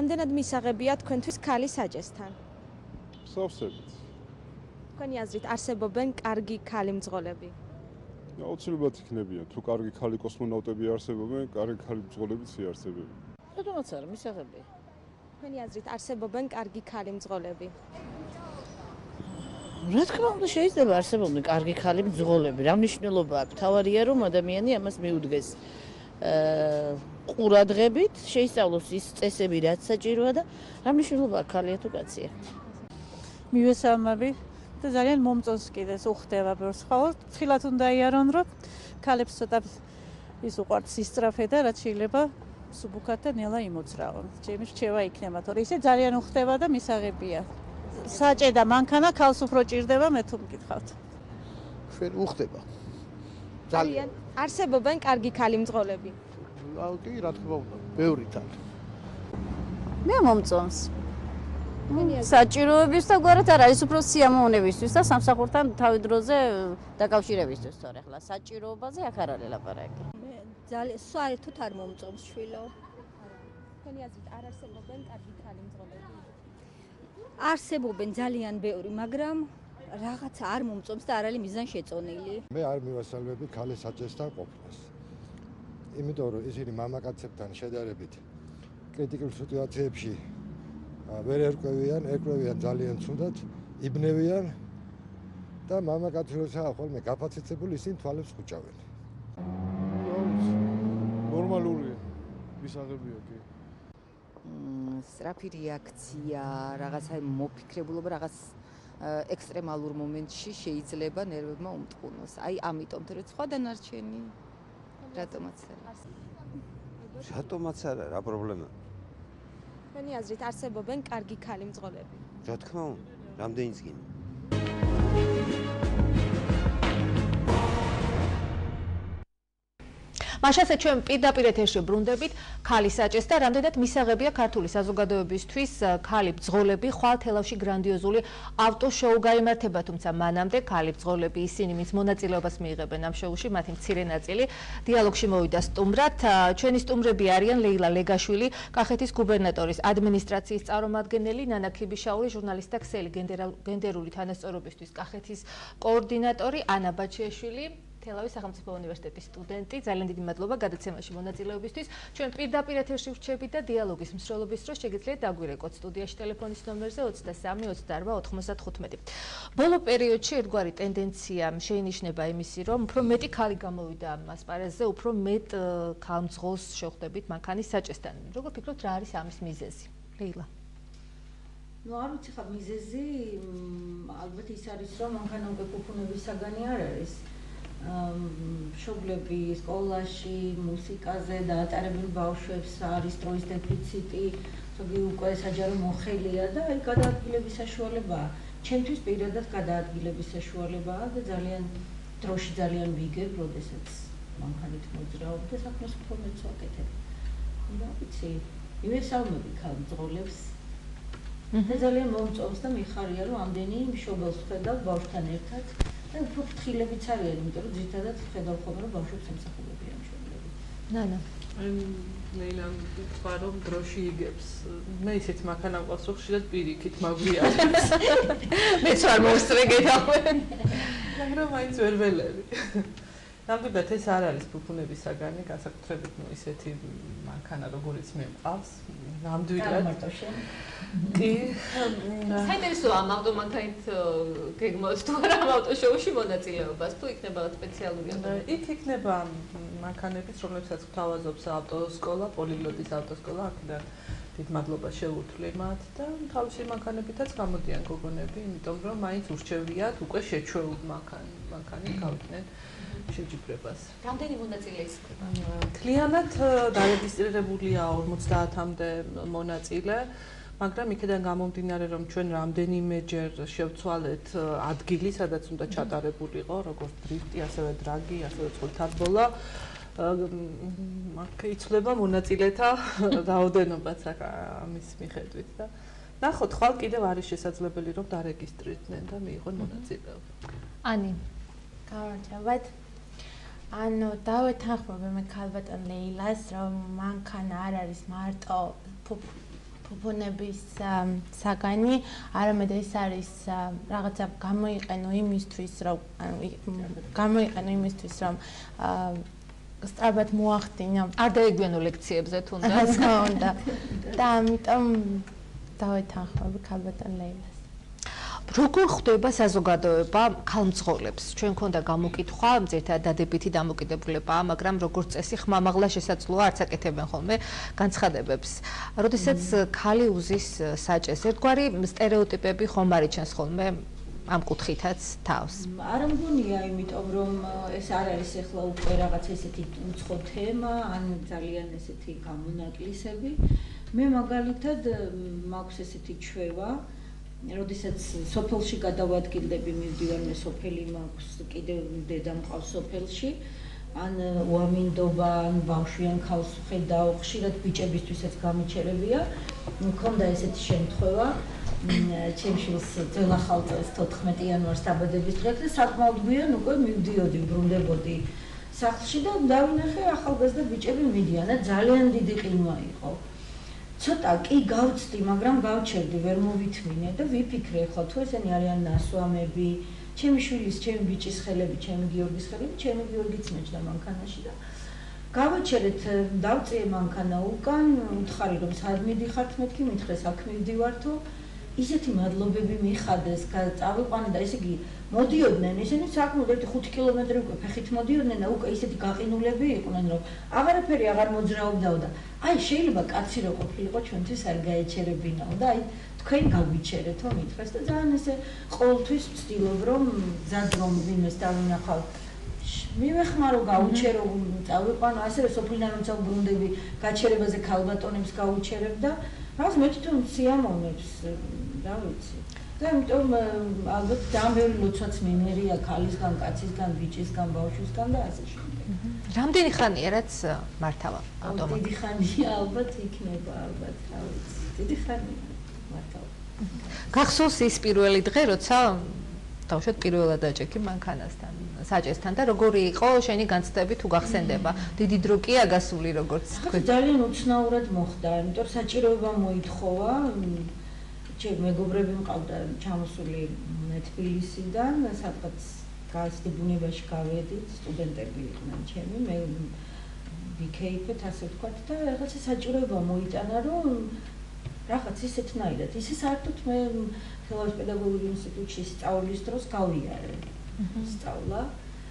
რამდენად მისაღებია თქვენთვის ქალი საჭესთან? სავსებით. თქვენი აზრით არსებობენ კარგი ქალი მძღოლები? აუცილებლად იქნებიან. თუ კარგი ქალი კოსმონავტები არსებობენ, კარგი ქალი მძღოლებიც იარსებებენ. რატომაც არა მისაღებია? თქვენი აზრით არსებობენ კარგი ქალი მძღოლები? რა თქმა უნდა შეიძლება არსებობდნენ კარგი ქალი მძღოლები. რა მნიშვნელობა აქვს? თავარია რომ ადამიანი ამას მიუდგეს ყურადღებით, შეისწავლოს ის წესები, რაც საჭიროა და რა მნიშვნელობა აქვს ქალია თუ კაცია. მივესალმები და ძალიან მომწონს კიდეს უხდება ბევრს ხოლმე. ცხილად უნდა იარონ რომ ქალებს ცოტა ის უყვართ სისწრაფე და რაც შეიძლება სუბუქად და ნელა იმოძრავონ. ჩემი რჩევა იქნება, თორე ისე ძალიან უხდება და მისაღებია. საჭედა მანქანა ქალს უფრო ჭირდება, მე თუ მკითხავთ. ჩვენ უხდება. ძალიან არსებობენ კარგი ქალი მძღოლები? კი, რა თქმა უნდა, ბევრი თან. მე მომწონს. საჭიროებისთვის და გვარად არ არის, უფრო სიამოვნებისთვის და სამსახურთან თავი დროზე დაკავშირებისთვის, თორე ახლა საჭიროებაზე აქ არ არის ლაპარაკი. მე ძალიან საერთოდ არ მომწონს შვილო. თქვენი აზრით არ არსებობენ კარგი ქალი მძღოლები? არსებობენ ძალიან ბევრი, მაგრამ რაღაცა არ მომწონს და არ არის მიზან შეწონილი. მე არ მივასალმები ქალი საჭესთან ყოფნას. იმიტომ რომ ისინი მამაკაცებთან შედარებით კრიტიკულ სიტუაციებში ვერ ერკვევიან ძალიან ცუდად, იბნევიან და მამაკაცი როცა ხოლმე გაფაციცებული ისინი თვალებს ხუჭავენ. ნორმალურია, მისაღებია კი. სწრაფი რეაქცია, რაღაცა მოფიქრებულობა, რაღაც ექსტრემალურ მომენტში შეიძლება ნერვებმა უმტყუნოს. აი ამიტომ თორე სხვა დანარჩენი რატომაც არა. რატომაც არა, რა პრობლემა? თქვენი აზრით არსებობენ კარგი ქალი მძღოლები? რა თქმა უნდა, რამდენიც კი. მაშასე ჩვენ პირდაპირ ეთერში ბრუნდებით ქალი საჭეს და რამდენად მისაღებია ქართული საზოგადოებისთვის ქალი ბძღოლები ხვალ თელავში გრანდიოზული ავტო-შოუ გაიმართება, თუმცა მანამდე ქალი ბძღოლები ისინი ვინც მონაწილეობას მიიღებენ ამ შოუში, მათი მცირე ნაწილი დიალოგში მოვიდა სტუმრად. ჩვენი სტუმრები არიან ლეილა ლეგაშვილი, კახეთის გუბერნატორის ადმინისტრაციის წარმომადგენელი, ნანა ქიბიშაური, ჟურნალისტი და ქსელი გენდერული თანასწორობისთვის კახეთის კოორდინატორი, ანა ბაჩიაშვილი, თელავის სახელმწიფო უნივერსიტეტის სტუდენტი. ძალიან დიდი მადლობა გადაცემაში მონაწილეობისთვის. ჩვენ პირდაპირ ეთერში ვრჩებით და დიალოგის მსვლელობის დროს შეგიძლიათ დაგვირეკოთ სტუდიაში ტელეფონის ნომერზე 23 28 95. ბოლო პერიოდში ერთგვარი ტენდენცია შეინიშნება იმისი, რომ უფრო მეტი ქალი გამოვიდა ამ ასპარეზზე, უფრო მეტ ქალმძღოლს შევხვდებით მანქანის საჭესთან. როგორ ფიქრობთ, რა არის ამის მიზეზი? ლეილა. ნუ არ ვიცი ხა მიზეზი, ალბათ ის არის, რომ მანქანა უკვე ფუფუნების საგანი არ არის. მშობლები სკოლაში, მუსიკაზე დაატარებენ ბავშვებს, არის დროის დეფიციტი, ზოგი უკვე საჯარო მოხელია და აი გადაადგილების საშუალებაა. ჩემთვის პირადად გადაადგილების საშუალებაა და ძალიან დროში ძალიან ვიგებ, როდესაც მანქანით მოძრაობ და საქმეს უფრო მეც ვაკეთებ. რა ვიცი, მივესალმები ქალ მძღოლებს და ძალიან მომწონს და მიხარია, რომ ამდენი მშობელს ხედავ ბავშვთან ერთად. და უფრო ფრთხილებიც არიან, იმიტომ რომ ძირითადად ხედავ ხოლმე რომ ბავშვებს ემსახურებიან მშობლები. ნანა. ლეილა თქვა რომ დროში იგებს. მე ისეთ მანქანა მყავს რომ ხშირად პირიქით მაგვიარებს. მეც არ მოვსწრეგეთავ. მაგრამ მაინც ვერ ველები. ნამდვილად ეს არ არის ფუფუნების საგანი, განსაკუთრებით ისეთი მანქანა როგორიც მე მყავს. ნამდვილად კი საინტერესოა ამ ავტომანქანით გეგმოთ თუ არა ავტოშოუში მონაწილეობას თუ იქნება სპეციალური იქ იქნება მანქანებიც რომლებსაც გვთავაზობს ავტოსკოლა, პოლიგლოტის ავტოსკოლა, აქედან დიდ მადლობას შეუძლე მათ და თავისი მანქანებითაც გამოდიან გოგონები, იმიტომ რომ მაინც ურჩევიათ უკვე შეჩვეულ მანქანი გავიდნენ შეჯიბრებას. რამდენი მონაწილე იქნება? მთლიანად დარეგისტრირებულია 50-მდე მონაწილე, მაგრამ იქიდან გამომდინარე რომ ჩვენ რამდენიმეჯერ შევცვალეთ ადგილი, სადაც უნდა ჩატარებულიყო, როგორც დრიფტი, ასევე დრაგი, ასევე წყვილთაბოლა, იცვლება მონაწილეთა რაოდენობაც ამის მიხედვით და ნახოთ, ხვალ კიდევ არის შესაძლებელი რომ დარეგისტრირდნენ და მიიღონ მონაწილეობა. ანი გავარჯავთ. ანუ დავეთანხმები მე ქალბატონ ლეილას, რომ მანქანა არ არის მარტო ფუფუნების საგანი, არამედ ეს არის რაღაცა გამოიყენო იმისთვის, რომ სწრაფად მოახდინო. არ დაეგვიანო ლექციებზე თუნდაც. რა უნდა. და ამიტომ დავეთანხმები ქალბატონ ლეილას. როგორ ხდება საზოგადოება ქალმძღოლებს? ჩვენ ქონდა გამოკითხვა, ზერთად დადებითი დამოკიდებულებაა, მაგრამ როგორც წესი ხმამაღლა შესაძლოა არც აკეთებენ ხოლმე განცხადებებს. როდესაც ქალი უზის საჭეს, ერთგვარი სტერეოტიპები ხომ არიჩენს ხოლმე ამ კუთხითაც თავს. არ მგონია, იმიტომ რომ ეს არ არის ახლა უკვე რაღაც ესეთი უცხო თემა, ან ძალიან ესეთი გამონაკლისები. მე მაგალითად მაქვს ესეთი ჩვევა, როდესაც სოფელში გადავადგილდები, მივდივარ მე სოფელი მაქვს, კიდევ დედა მყავს სოფელში, ან უამინდობა, ან ბავშვი ან ქალს ხედავ, ხშირად ბიჭებისთვისაც გამიჩერებია. მქონდა ესეთი შემთხვევა, ჩემს შვილს ძველ ახალ წელს 14 იანვარს დაბადების დღეს და საკმაოდ გვიან უკვე მივდიოდი, ბრუნდებოდი სახლში და დავინახე ახალგაზრდა ბიჭები მიდიან და ძალიან დიდი ყინვა იყო. ცოტა კი გავწდი, მაგრამ გავჩერდი, ვერ მოვითმინე და ვიფიქრე ახლა თუ ესენი არიან ნასვამები, ჩემი შვილის, ჩემი ბიჭის ხელები, ჩემი გიორგის ხელები, ჩემი გიორგიც მეჭდა მანქანაში და გავაჩერეთ, დავწიე მანქანა უკან, უთხარი რომ სად მიდიხართ, მეთქი მითხრეს აქ მივდივართო. ისეთი მადლობები მიხადეს, წავიყვანე და ესე იგი მოდიოდნენ, ისინი საკმაოდ 5 კილომეტრი უკვე ფეხით მოდიოდნენ და უკვე ისეთი გაყინულები იყვნენ, რომ აღარაფერი აღარ მოძრაობდაო და აი შეიძლება კაცი რო ყოფილიყო ჩვენთვის არ გაეჩერებინაო და აი თქვენ გავიჩერეთო მითხრეს და ძალიან ესე ყოველთვის ვცდილობ რომ გზად რომ ვინმეს დავინახავ მივეხმარო გავუჩერო წავიყვანო ასევე სოფლიდან როცა ვბრუნდები გაჩერებაზე ქალბატონებს გავუჩერებ და მას მე თვითონ სიამოვნებს რა ვიცი და იმიტომ ალბათ ძალიან ბევრი ლოცვაც მიმერია ქალისგან, კაცისგან, ბიჭისგან, ბავშვისგან და ასე შემდეგ. რამდენი ხანია რაც მართავა ავტომატი? დიდი ხანია ალბათ იქნება ალბათ რა ვიცი. დიდი ხანია მართავა. გახსოვს ის პირველი დღე, როცა დავუშვათ პირველად დაჭექი მანქანასთან, საჭესთან და როგორი იყო შენი განცდები თუ გახსენდება? დიდი დრო კია გასული როგორც თქვი. ძალიან უცნაურად მოხდა, იმიტომ რომ საჭიროება მოითხოვა. მეგობრები მყავდა ჩამოსული თბილისიდან, სადღაც გასდი ბუნებაში გავედით, სტუდენტები იყვნენ ჩემი, მე ვიქეიფეთ ასე ვთქვათ და რაღაცა საჭიროება მოიტანა, რომ რაღაც ისეთნაირად, ისე საერთოდ მე ხელოვნების პედაგოგიურ ინსტიტუტში სწავლის დროს გავიარე სწავლა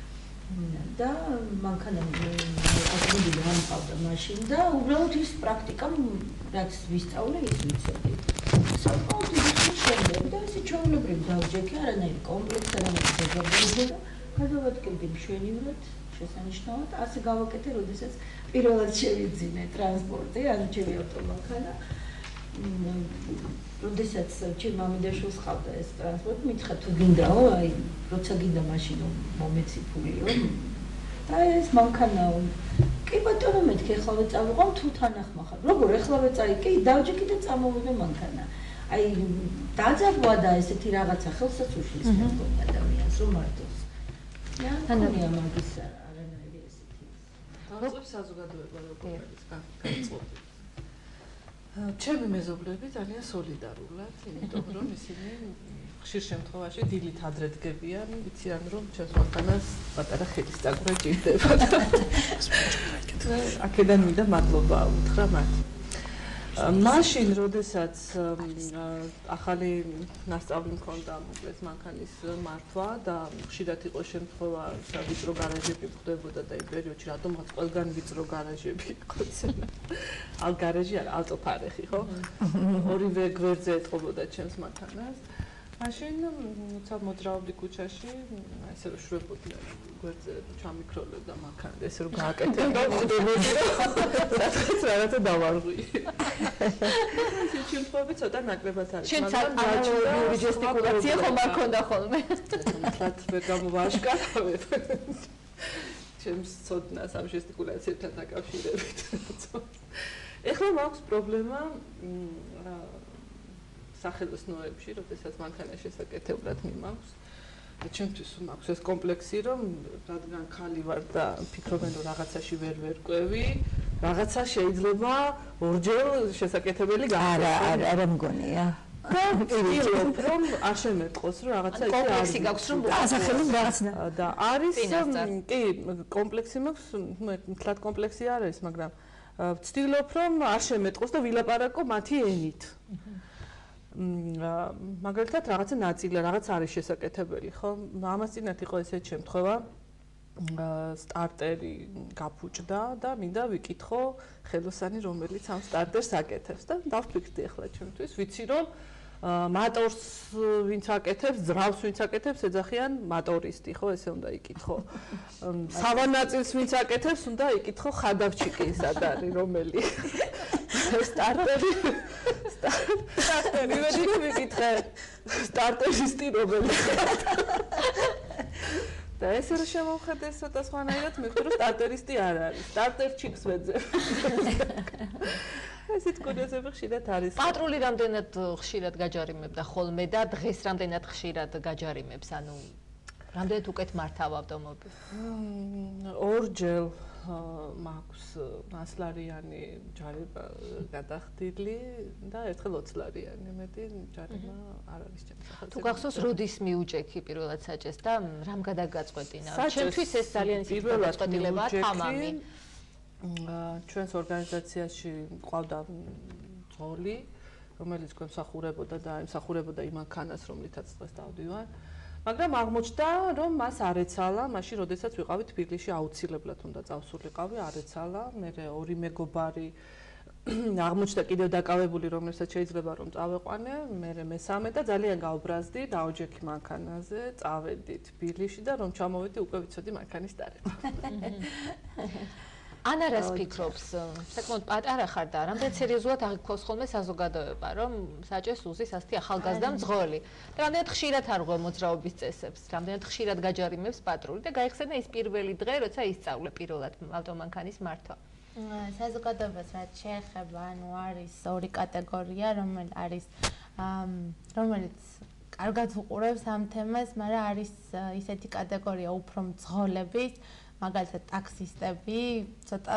და მანქანა აკადემიები გამყავდა მაშინ და უბრალოდ ის პრაქტიკა რაც ვისწავლე ის ვიცოდი. საკმაოდ დიდი შემდეგ და ესე ჩვეულებრივ დავჯექი, არანაირი კომპლექსი, არანაირი ზეგავლენა და გადავადგილდი მშვენივრად, შესანიშნავად, ასე გავაკეთე, როდესაც პირველად შევიძინე ტრანსპორტი, ანუ ჩემი ავტომანქანა. როდესაც ჩემ მამიდაშვილს ყავდა ეს ტრანსპორტი, მითხრა თუ გინდაო, აი, როცა გინდა მაშინ მომეცი ფულიო. და ეს მანქანაო. კი ბატონო მეთქი, ეხლავე წავიყვან თუ თანახმა ხარ. როგორ ეხლავე წაი, კი დავჯექი და წამოვიდე მანქანა. აი, დაძაბვა და ესეთი რაღაცა ხელსაც უშლის მეგობრ ადამიანს რომ მარტოს. თანამია მაგის არანაირი ესეთი. ხალხის საზოგადოება როგორ არის განწყობილი. ჩემი მეზობლები ძალიან სოლიდარულად, იმიტომ რომ ისინი ხშირ შემთხვევაში დილით ადრე დგებიან, იციან რომ ჩემს მანქანას პატარა ხელის წაგვრა ჭირდება. აქედან მინდა მადლობა უთხრა მათ. მაშინ, როდესაც ახალი ნასწავლი მქონდა მოკლედ მანქანის მართვა და ხშირად იყო შემთხვევა, ვიწრო გარაჟები ხდებოდა და იმ პერიოდში რატომღაც ყველგან ვიწრო გარაჟები იყო ცემა. ალ გარაჟი არა, ალტოფარეხი, ხო? ორივე გვერდზე ეტყობოდა ჩემს მანქანას. მაშინ როცა მოძრაობდი ქუჩაში, ესე რომ შვებოდი გვერდზე ჩამიქროლებდა მანქანა და ესე რომ გააკეთებდა ხდებოდი და რაღაცა დავარღვი. შემთხვევები ცოტა ნაკლებად არის, მაგრამ ანალოგიური ჟესტიკულაცია ხომ არ ქონდა ხოლმე. თათ ვერ გამოვაშკარავებ. ჩემს ცოდნას ამ ჟესტიკულაციებთან დაკავშირებით. ეხლა მაქვს პრობლემა სახელოსნოებში, როდესაც მანქანა შესაკეთებლად მიმაქვს. ჩემთვის მაქვს ეს კომპლექსი, რომ რადგან ქალი ვარ და ფიქრობენ რომ რაღაცაში ვერ ვერკვევი, რაღაცა შეიძლება ორჯერ შესაკეთებელი გახდეს. არა მგონია. ვთქვით, რომ არ შემეტყოს, რომ რაღაცა ისე კომპლექსი გაქვს, რომ ასახელი რაღაცა და არის კი კომპლექსი მაქვს, თლად კომპლექსი არ არის, მაგრამ ვცდილობ, რომ არ შემეტყოს და ვილაპარაკო მათი ენით. მაგალითად, რაღაცა ნაწილი, რაღაც არის შესაკეთებელი, ხო? ამას წინათ იყო ესეთი შემთხვევა, სტარტერი გაფუჭდა და მინდა ვიკითხო ხელოსანი, რომელიც ამ სტარტერს აკეთებს და დავფიქრდი ახლა ჩემთვის, ვიცი რომ მატორს ვინც აკეთებს, ძრავს ვინც აკეთებს, ეძახიან მატორისტი, ხო, ესე უნდა იკითხო. სავანაწილს ვინც აკეთებს, უნდა იკითხო ხადავჩიკი სად არის, რომელი. სტარტერი ვედი ვიკითხე. სტარტერისტი რომელი. და ესე რომ შემოვხედე ცოტა სხვანაირად, მივხვდი რომ სტარტერისტი არ არის. სტარტერჩიკს ვეძებ. ესეთ კურიოზები ხშირად არის. პატრული რამდენად ხშირად გაჯარიმებდა ხოლმე და დღეს რამდენად ხშირად გაჯარიმებს, ანუ რამდენად უკეთ მართავ ავტომობილს? ორჯერ მაქვს 100 ლარიანი ჯარიმა გადახდილი და ერთხელ 20 ლარიანი. მეტი ჯარიმა არ არის ჩემს სახელზე. თუ გახსოვს, როდის მიუჭექი პირველად საჭეს და რამ გადაგაწყვეტინა? ჩემთვის ეს ძალიან ისეთი გადაწყვეტილებაა თამამი. ჩვენს ორგანიზაციაში ყავდა ძოლი, რომელიც გვემსახურებოდა და ემსახურებოდა იმ მანქანას, რომლითაც დღეს დავდივარ. მაგრამ აღმოჩნდა, რომ მას არ ეცალა, მაშინ, როდესაც ვიყავი თბილისში, აუცილებლად უნდა წავსულიყავი, არ ეცალა. მე ორი მეგობარი აღმოჩნდა კიდევ დაკავებული, რომელსაც შეიძლება რომ წავეყვანე, მე მესამე და ძალიან გავბრაზდი, დაოჯექი მანქანაზე, წავედი თბილისში და რომ ჩამოვედი, უკვე ვიცოდი მანქანის დარება. ანა რას ფიქრობს? საკმაოდ პატარა ხარ და რამდენად სერიოზულად აღიქვავს ხოლმე საზოგადოება, რომ საჭეს უზის ასეთი ახალგაზრდა მძღოლი. და რამდენად ხშირად არ ღვე მოძრაობის წესებს, რამდენად ხშირად გაჯარიმებს პატრული და გაიხსენა ის პირველი დღე, როცა ისწავლე პირველად ავტომანქანის მართვა. საზოგადოებას რაც შეეხება, ანუ არის ორი კატეგორია, რომელიც კარგად უყურებს ამ თემას, მაგრამ არის ისეთი კატეგორია უფრო მძღოლების, მაგალითად ტაქსისტები, ცოტა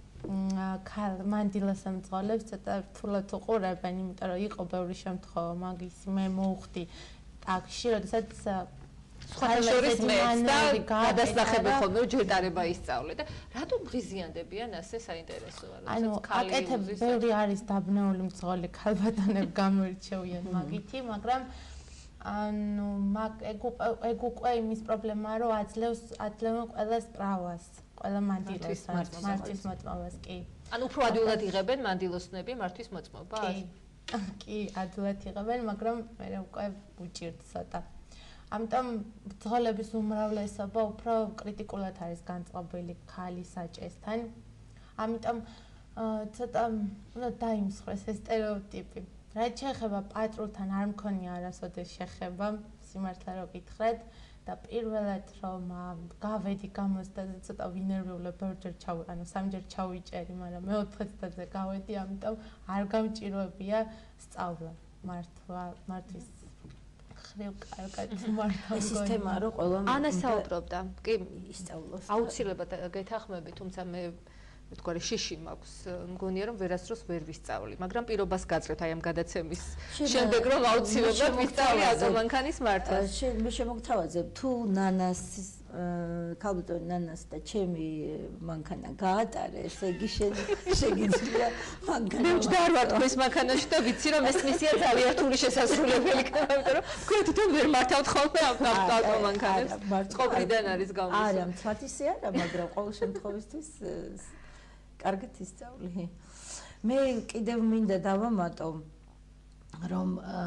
მანდილას მძღოლებს ცოტა რთულად უყურებენ, იმიტომ რომ იყო ბევრი შემთხვევა მაგის მე მოვხდი ტაქსში, როდესაც ხალხის მეც და გადასახები ხოლმე ჯერ დარება ისწავლე და რატომ ღიზიანდებიან ასე საინტერესოა, ანუ აკეთებ ბევრი არის დაბნეული მძღოლი ქალბატონები გამოირჩევიან მაგითი, მაგრამ ანუ ეგ უკვე იმის პრობლემაა, რომ აძლევენ ყველას პრავას, ყველა მანდილოს მართვის მოწმობას, კი. ანუ უფრო ადვილად იღებენ მანდილოსნები მართვის მოწმობას? კი, ადვილად იღებენ, მაგრამ მე უკვე უჭირთ ცოტა. ამიტომ მძღოლების უმრავლესობა უფრო კრიტიკულად არის განწყობილი ქალი საჭესთან. ამიტომ ცოტა უნდა დაიმსხვრეს ეს სტერეოტიპი. რაც შეეხება პატრულთან არ მქონია არასოდეს შეხება, სიმართლე რო გითხრათ და პირველად რომ გავედი გამოცდაზე ცოტა ვინერვიულებ, ბევრჯერ ანუ სამჯერ ჩავიჭერი, მაგრამ მეოთხე ცდაზე გავედი, ამიტომ არ გამჭიროებია სწავლა მართვის ხრივ კარგად მართავ. ეს თემა რო ყველა ანა საუბრობდა, კი ისწავლოს. აუცილებლად გეთანხმები, თუმცა მე თქვარი შიში მაქვს, მგონია რომ ვერასდროს ვერ ვისწავლი, მაგრამ პირობას გაძლევთ აი ამ გადაცემის შემდეგ რომ აუცილებლად ვისწავლი ავტომანქანის მართვას. მე შემოგთავაზებ თუ ნანას ქალბატონი ნანას და ჩემი მანქანა გაატარე, ესე იგი შეგიძლია მანქანა. მე მჯდარ ვარ თქვენს მანქანაში და ვიცი რომ ეს მისია ძალიან რთული შესაძლებელი იქნება, იმიტომ რომ თქვენ თვითონ ვერ მართავთ ხოლმე ავტომანქანებს. წყობრიდან არის გამოსული. არა, მცვათისი არა, მაგრამ ყოველ შემთხვევისთვის კარგად ისწავლი. მე კიდევ მინდა დავამატო, რომ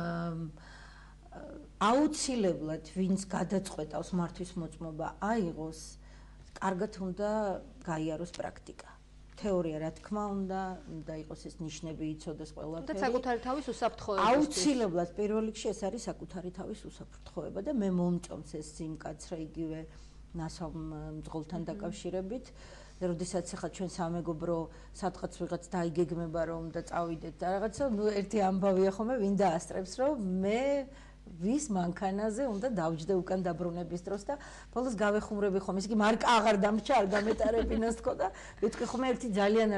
აუცილებლად ვინც გადაწყვეტავს მართვის მოწმობა აიღოს, კარგად უნდა გაიაროს პრაქტიკა. თეორია რა თქმა უნდა იყოს ეს ნიშნები იცოდეს ყველაფერი. და საკუთარი თავის უსაფრთხოება. აუცილებლად პირველ რიგში ეს არის საკუთარი თავის უსაფრთხოება და მე მომწონს ეს სიმკაცრე იგივე ნასავ მძღოლთან დაკავშირებით. როდესაც ახლა ჩვენ სამეგობრო სადღაც ვიღაც დაიგეგმება რომ და წავიდეთ და რაღაცა, ნუ ერთი ამბავია ხოლმე, ვინ დაასწრებს, რომ მე ვის მანქანაზე უნდა დავჯდე უკან დაბრუნების დროს და ბოლოს გავეხუმრები ხომ ის კი მარკა აღარ დამრჩა არ გამეტარებინას თქო და ვიტყვი ხომ ერთი ძალიან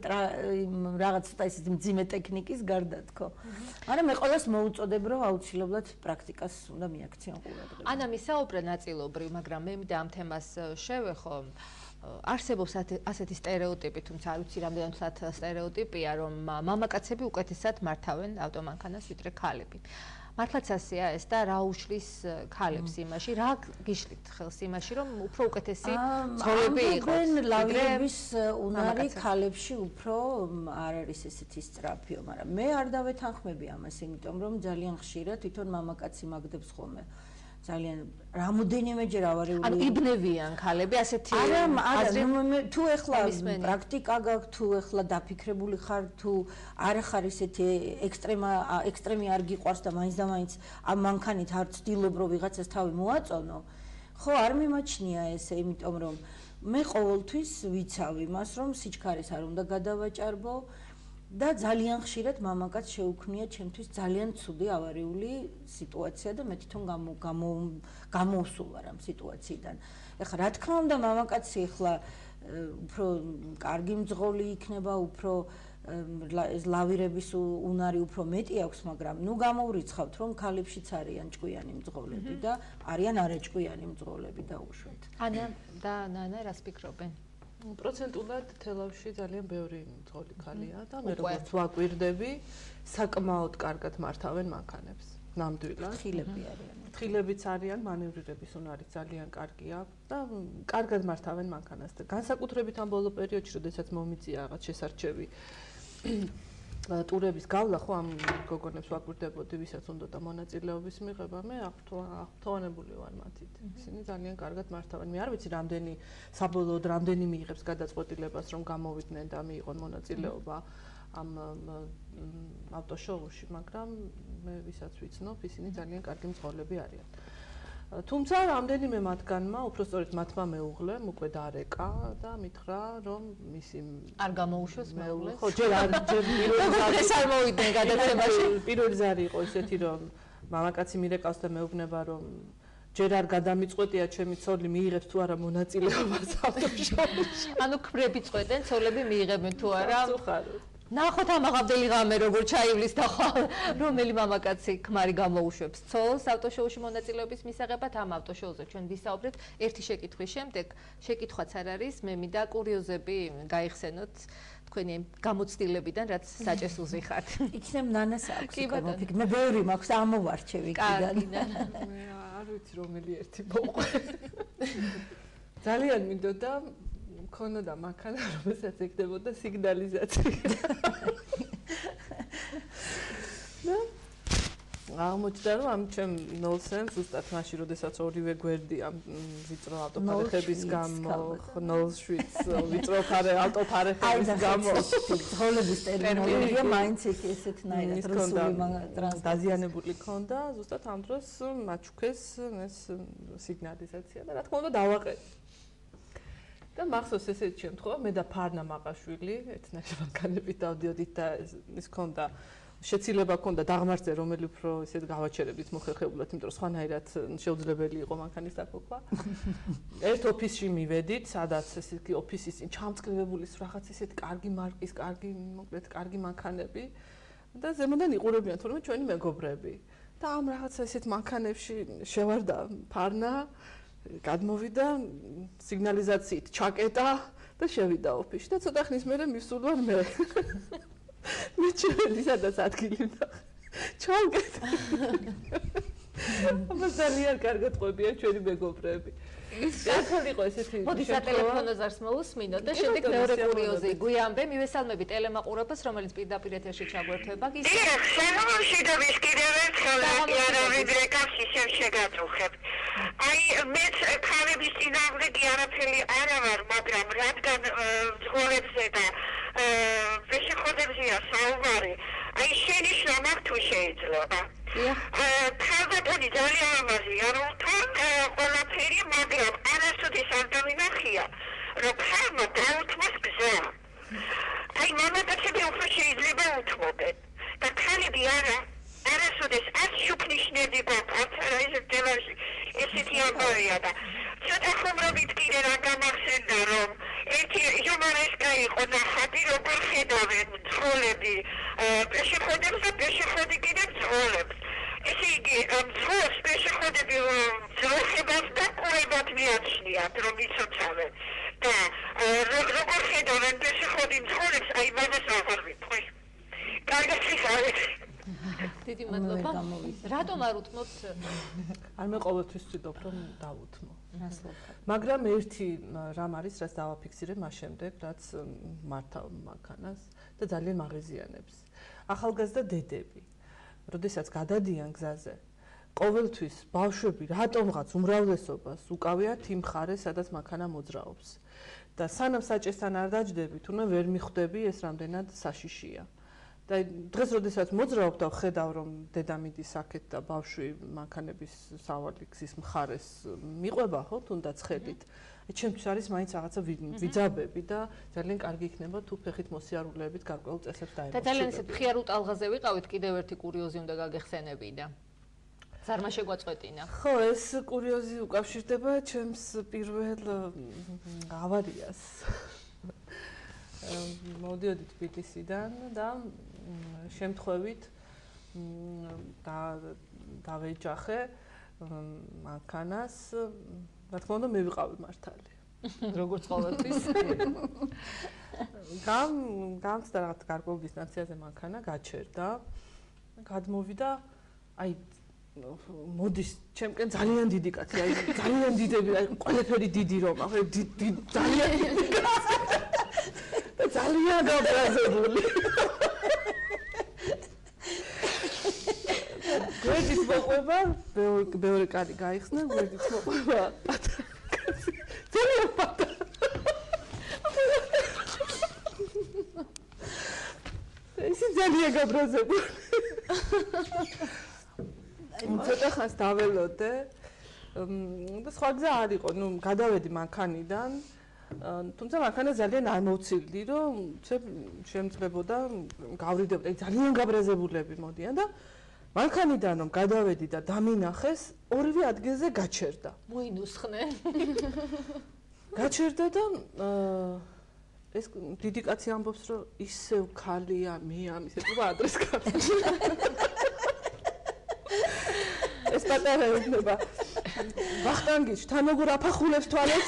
რაღაც ცოტა ისეთი მძიმე ტექნიკის გარდა თქო მაგრამ მე ყოველს მოუწოდებ რომ აუცილებლად პრაქტიკას უნდა მიაქციონ ყურადღება ანა მისაუბრა ნაწილობრივ მაგრამ მე მინდა ამ თემას შევეხო არსებობს ასეთი სტერეოტიპი თუმცა არ ვიცი რამდენად სტერეოტიპია რომ მამაკაცები უკეთესად მართავენ ავტომანქანას ვიდრე ქალები მართლაც ასეა ეს და რა უშლის ქალებს იმაში რა გიშლით ხელს იმაში რომ უფრო უკეთესი ცხოვრები იყოს ლავირების უნარი ქალებში უფრო არ არის ესეთი სწრაფიო მაგრამ მე არ დავეთანხმები ამას იმიტომ რომ ძალიან ხშირად თვითონ მამაკაცი მაგდებს ხოლმე ძალიან რამოდენიმეჯერ ავარიული ანუ იბნევიან ქალები ასეთი არა თუ ეხლა პრაქტიკა გაქვს თუ ეხლა დაფიქრებული ხარ თუ არ ხარ ისეთი ექსტრემი არ გიყვარს და მაინც და მაინც ამ მანქანით არ ცდილობ რომ ვიღაცას თავი მოაწონო ხო არ მიმაჩნია ესე იმიტომ რომ მე ყოველთვის ვიცავ იმას რომ სიჩქარეს არ უნდა გადავაჭარბო და ძალიან ხშირად მამაკაც შეუქმნია ჩემთვის ძალიან ცუდი ავარიული სიტუაცია და მე თვითონ გამოვსულ ვარ ამ სიტუაციიდან. ეხლა რა თქმა უნდა მამაკაცი ეხლა უფრო კარგი მძღოლი იქნება, უფრო ეს ლავირების უნარი უფრო მეტი აქვს, მაგრამ ნუ გამოვრიცხავთ რომ ქალებშიც არიან ჭკვიანი მძღოლები და არიან არაჭკვიანი მძღოლები დაუშვათ. ანა და ნანა რას ფიქრობენ? პროცენტულად თელავში ძალიან ბევრი მძღოლი ქალია და მე როგორც ვაკვირდები, საკმაოდ კარგად მართავენ მანქანებს. ნამდვილად. თხილებიც არიან, მანევრირების უნარი ძალიან კარგი აქვს და კარგად მართავენ მანქანას. და განსაკუთრებით ამ ბოლო პერიოდში, როდესაც მომიწია რაღაც შესარჩევი ტურების გავლა, ხო ამ გოგონებს ვაკვირდებოდი, ვისაც უნდოდა მონაწილეობის მიღება, მე აღფრთოვანებული ვარ მათით. ისინი ძალიან კარგად მართავენ. მე არ ვიცი რამდენი საბოლოოდ რამდენი მიიღებს გადაწყვეტილებას, რომ გამოვიდნენ და მიიღონ მონაწილეობა ამ ავტოშოუში, მაგრამ მე ვისაც ვიცნობ, ისინი ძალიან კარგი მძღოლები არიან. თუმცა რამდენიმე მათგანმა, უბრალოდ მათმა მეუღლემ უკვე დარეკა და მითხრა, რომ მისი არ გამოუშვეს მეუღლეს. ხო, ჯერ არ მოვიდნენ გადაცემაში. პირველი ზარი იყო ესეთი, რომ მამაკაცი მირეკავს და მეუბნება, რომ ჯერ არ გადამიწყვეტია ჩემი ცოლი მიიღებს თუ არა მონაწილეობას ავტოშოუში. ანუ ქმრები წყვეტენ, ცოლები მიიღებენ თუ არა. წუხაროდ. ნახოთ ამ აღაბდელი ღამე როგორ ჩაივლის და რომელი მამაკაცი ქმარი გამოუშვებს ცოლს ავტოშოუში მონაწილეობის მისაღებად ამ ავტოშოუზე ჩვენ ვისაუბრებთ ერთი შეკითხვის შემდეგ შეკითხვაც არ არის მე მინდა კურიოზები გაიხსენოთ თქვენი გამოცდილებიდან რაც საჭესულზე ხართ იქნებ ნანას აქვს მოფიქრე მე ბევრი მაქვს ამოვარჩევ იქიდან მე არ ვიცი რომელი ერთი მოყვე ძალიან მინდოდა ქონოდა მანქანა, რომელსაც ეკდებოდა სიგნალიზაცია. და აღმოჩნდა რომ ამ ჩემ ნოლსენს ზუსტად მაშინ, როდესაც ორივე გვერდი ამ ვიწრო ავტოფარეხების გამო, ნოლშვიც ვიწრო ავტოფარეხების გამო, ძღოლების ტერმინოლოგია მაინც ესეთნაირად რუსული დაზიანებული ქონდა, ზუსტად ამ დროს მაჩუქეს ეს სიგნალიზაცია და რა თქმა უნდა დავაყენე. და მახსოვს ესეთი შემთხვევა, მე და ფარნა მაყაშვილი, ერთნაირად მანქანებით დავდიოდით და ის ქონდა შეცილება ქონდა დაღმართზე, რომელი უფრო ისეთ გავაჩერებით მოხერხებულად, იმიტომ რომ სხვანაირად შეუძლებელი იყო მანქანის დაქოქვა. ერთ ოფისში მივედით, სადაც ესეთი ოფისის წინ ჩამწკრივებული რაღაც ესეთ კარგი მარკის, მოკლედ კარგი მანქანები და ზემოდან იყურებიან თორემ ჩვენი მეგობრები. და ამ რაღაცა ესეთ მანქანებში შევარდა ფარნა გადმოვიდა სიგნალიზაციით ჩაკეტა და შევიდა ოფისში და ცოტა ხნის მერე მივსულვარ მე. მიჩვენი სადაც ადგილი და ჩავკეტა. აბა ძალიან კარგად ყვებიან ჩვენი მეგობრები. ახალი იყო ესეთი მოდი სატელეფონო ზარს მოусმინოთ და შემდეგ მეორე კურიოზი გვიამბე მივესალმები ტელემაყურებელს რომელიც პირდაპირ ეთერში ჩაგვერთვება ის შემოში და ვის კიდევ ერთხელ რეკავს ისევ შეგაწუხებ აი მეც ქალების წინააღმდეგ არაფერი არა ვარ მაგრამ რადგან ძღოლებზე და ვეშეხოდებზეა საუბარი აი შენიშნა მაგ თუ შეიძლება ქალბატონი ძალიან ამაზია რომ თან ყველაფერი მაგრამ არასოდეს არ დავინახია რომ ქალმა დაუთმოს გზა აი მამაკაცები უფრო შეიძლება უთმობენ და ქალები არასოდეს არ შუქნიშნები გვაქვს ნახატი როგორ ხედავენ მძღოლები პეშეходებს და პეშეходი კიდევ მძღოლებს. ესე იგი მძღოლს პეშეходები მძღოლებას და ყურებად მიაჩნიათ რომ იცოცხლავენ და როგორ ხედავენ პეშეходი მძღოლებს აი მაგას აღარ ვიტყვი. კარგად ხარ. დიდი მადლობა. რატომ არ უთმობთ? არ მე ყოველთვის ვცდილობ რომ დავუთმო. მაგრამ ერთი რამ არის, რაც დავაფიქსირე მას შემდეგ, რაც მართავ მანქანას და ძალიან მაღეზიანებს. ახალგაზრდა დედები, როდესაც გადადიან გზაზე, ყოველთვის ბავშვები რატომღაც უმრავლესობას უკავიათ იმ მხარეს, სადაც მანქანა მოძრაობს. და სანამ საჭესთან არ დაჯდები, თუნდაც ვერ მიხვდები ეს რამდენად საშიშია. და დღეს როდესაც მოძრაობ და ხედავ რომ დედამიდის აქეთ და ბავშვი მანქანების სავალი გზის მხარეს მიყვება ხო თუნდაც ხედით ჩემთვის არის მაინც რაღაცა ვიძაბები და ძალიან კარგი იქნება თუ ფეხით მოსიარულეებით გარკვეულ წესებს დაემორჩილებ. და ძალიან ისეთ მხიარ უტალღაზე ვიყავით, კიდევ ერთი კურიოზი უნდა გაგეხსენებინა. ზარმა შეგვაწყვეტინა. ხო, ეს კურიოზი უკავშირდება ჩემს პირველ ავარიას. მოდიოდი თბილისიდან და შემთხვევით დავეჯახე მანქანას, რა თქმა უნდა, მე ვიყავი მართალი. როგორც ყოველთვის. გამწდა რაღაც გარკვეულ დისტანციაზე მანქანა, გაჩერდა, გადმოვიდა, აი მოდის ჩემკენ ძალიან დიდი კაცი, აი ძალიან დიდები, აი ყველაფერი დიდი რომ, ახლა ძალიან დიდი კაცი. ძალიან გაბრაზებული. გვერდით მოყვება, ბევრი კარი გაიხსნა, გვერდით მოყვება. ძალიან პატარა. ისი ძალიან გაბრაზებული. ცოტა ხანს დაველოდე. და სხვა გზა არ იყო, ნუ გადავედი მანქანიდან. თუმცა მანქანა ძალიან არ მოვცილდი, რომ შემწყებოდა, გავრიდებოდა, ძალიან გაბრაზებულები მოდიან და მანქანიდან რომ გადავედი და დამინახეს, ორივე ადგილზე გაჩერდა. მოინუსხნენ. გაჩერდა და ეს დიდი კაცი ამბობს, რომ ისევ ქალია, მე ამის ეთქვა ადრეს ქალი. ეს პატარა ეუბნება. ვახტანგიჩ, თან როგორ აფახულებს თვალებს?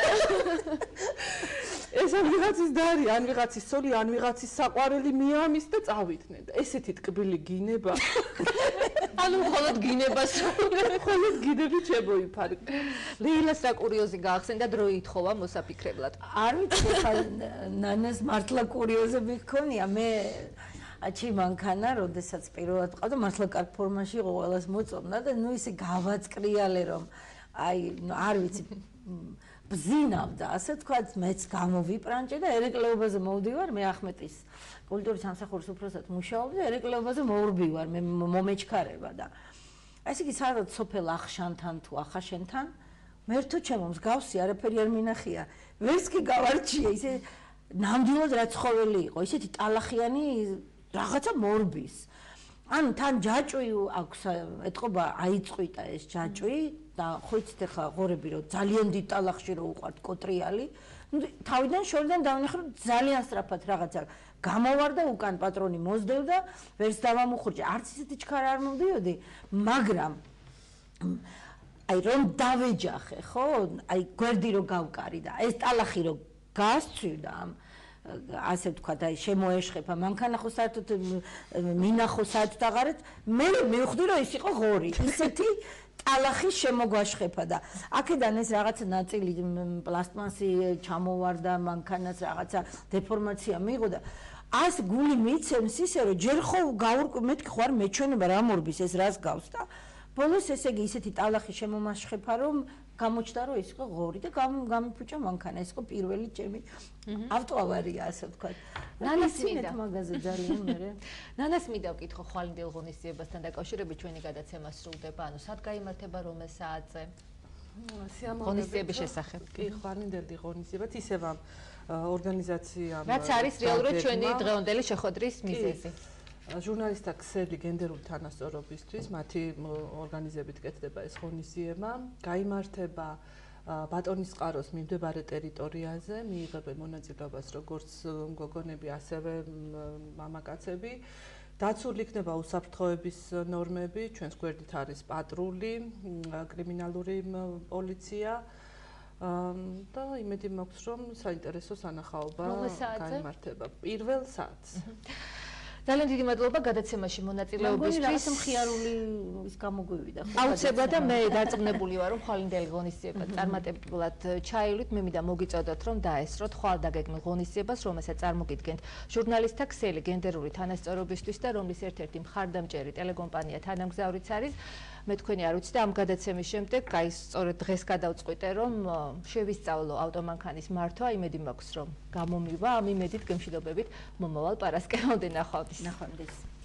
ეს ან ვიღაცის დარი, ან ვიღაცის სოლი, ან ვიღაცის საყვარელი მიამის და წავითნენ. და ესეთი ტკბილი გინება. ანუ მხოლოდ გინებას, მხოლოდ გინებით შემოიფარე. ლეილას რა კურიოზი გაახსენდა, დრო ითხოვა მოსაფიქრებლად. არ ვიცი, ხა ნანას მართლა კურიოზები ჰქონია, მე აჩი მანქანა, როდესაც პირველად ყავდა, მართლა კარგ ფორმაში იყო, ყველას მოწონდა და ნუ ისე გავაწყრიალე რომ აი, არ ვიცი, ბზინავდა, ასე თქვათ, მეც გამოვიპრანჭე და ერეკლეობაზე მოვდივარ, მე ახმეტის კულტურის სამსახურის უფროსად მუშაობდი და ერეკლეობაზე მოვრბივარ, მე მომეჩქარება და ესე იგი სადაც სოფელ ახშანთან თუ ახაშენთან, მე რთო ჩემო მსგავსი არაფერი არ მინახია. ვერც კი გავარჩია, ისე ნამდვილად რა ცხოველი იყო, ისეთი ტალახიანი რაღაცა მორბის. ანუ თან ჯაჭვი აქვს, ეთყობა აიწყვიტა ეს ჯაჭვი და ხო იცით ახლა ღორები რომ ძალიან დიდ ტალახში რო უყვართ კოტრიალი, ნუ თავიდან შორიდან დავნახე რომ ძალიან სწრაფად რაღაცა გამოვარდა უკან პატრონი მოსდევდა, ვერც დავამუხრჭე, არც ისეთი ჩქარა არ მოვდიოდი, მაგრამ აი რომ დავეჯახე, ხო? აი გვერდი რო გავკარი და ეს ტალახი რო გასცვირდა ამ ასე ვთქვათ, აი შემოეშხება, მანქანა ხო საერთოდ მინახო საერთოდ მე მივხვდი რომ ის იყო ღორი. ისეთი ტალახი შემოგვაშხება და აქედან ეს რაღაცა ნაწილი პლასტმასი ჩამოვარდა, მანქანას რაღაცა დეფორმაცია მიიღო და ას გული მიცემს ისე რომ ჯერ ხო მეთქი ხო არ მეჩვენება რა მორბის ეს რას გავს და ბოლოს ესე იგი ისეთი ტალახი შემომაშხება რომ გამოჩნდა რომ ის იყო ღორი და გამიფუჭა მანქანა, ეს იყო პირველი ჩემი ავტოავარია, ასე ვთქვათ. ნანას მინდა მაგაზე ძალიან მერე. ნანას მინდა ვკითხო ხვალინდელ ღონისძიებასთან დაკავშირებით ჩვენი გადაცემა სრულდება, ანუ სად გაიმართება რომელ საათზე? ღონისძიების შესახებ. კი, ხვალინდელი ღონისძიებათ ისევ ამ ორგანიზაციამ რაც არის რეალურად ჩვენი დღევანდელი შეხვედრის მიზეზი. ჟურნალისტთა ქსელი გენდერული თანასწორობისთვის მათი ორგანიზებით კეთდება ეს ღონისძიება. გაიმართება ბატონის წყაროს მიმდებარე ტერიტორიაზე მიიღებენ მონაწილეობას როგორც გოგონები, ასევე მამაკაცები. დაცული იქნება უსაფრთხოების ნორმები, ჩვენს გვერდით არის პატრული, კრიმინალური პოლიცია და იმედი მაქვს, რომ საინტერესო სანახაობა გაიმართება პირველ საათს. ძალიან დიდი მადლობა გადაცემაში მონაწილეობისთვის. რაღაც მხიარული ის გამოგვივიდა. აუცილებლად და მე დარწმუნებული ვარ, რომ ხვალინდელი ღონისძიება წარმატებულად ჩაივლით. მე მინდა მოგიწოდოთ, რომ დაესწროთ ხვალდაგეგმილ ღონისძიებას, რომელსაც წარმოგიდგენთ ჟურნალისტთა ქსელი გენდერული თანასწორობისთვის და რომლის ერთ-ერთი მხარდამჭერი ტელეკომპანია თანამგზავრიც არის. მე თქვენი არ ვიცი და ამ გადაცემის შემდეგ, აი სწორედ დღეს გადავწყვიტე, რომ შევისწავლო ავტომანქანის მართვა, იმედი მაქვს, რომ გამომივა, ამ იმედით გემშვიდობებით მომავალ პარასკევამდე ნახვამდის.